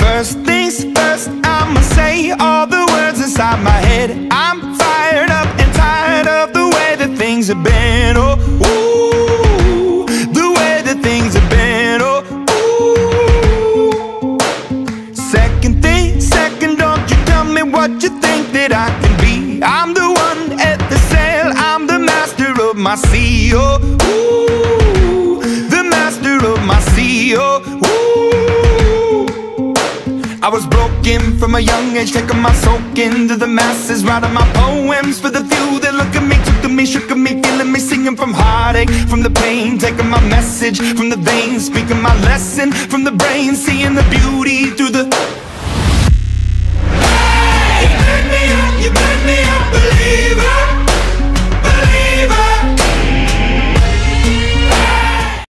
First things first, I'ma say all the words inside my head. I'm fired up and tired of the way that things have been. Oh, ooh, the way that things have been. Oh, ooh. Second thing, second, don't you tell me what you think that I can be. I'm the one at the sail, I'm the master of my sea. Oh, ooh, the master of my sea. Oh, ooh. I was broken from a young age, taking my soak into the masses, writing my poems for the few that look at me, took to me, shook at me, feeling me, singing from heartache, from the pain, taking my message from the veins, speaking my lesson from the brain, seeing the beauty through the